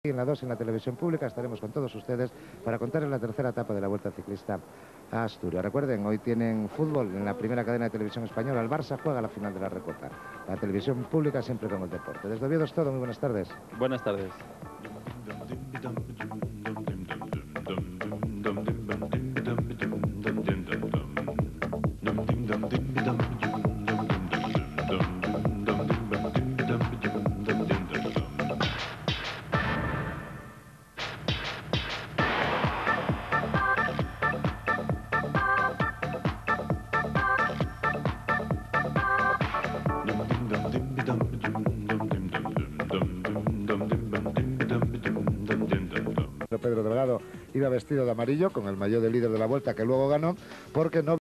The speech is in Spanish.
En la 2, en la televisión pública, estaremos con todos ustedes para contarles la tercera etapa de la Vuelta Ciclista a Asturias. Recuerden, hoy tienen fútbol en la primera cadena de televisión española. El Barça juega la final de la Recopa. La televisión pública siempre con el deporte. Desde Oviedo es todo. Muy buenas tardes. Buenas tardes. Pedro Delgado iba vestido de amarillo con el maillot de líder de la Vuelta que luego ganó porque no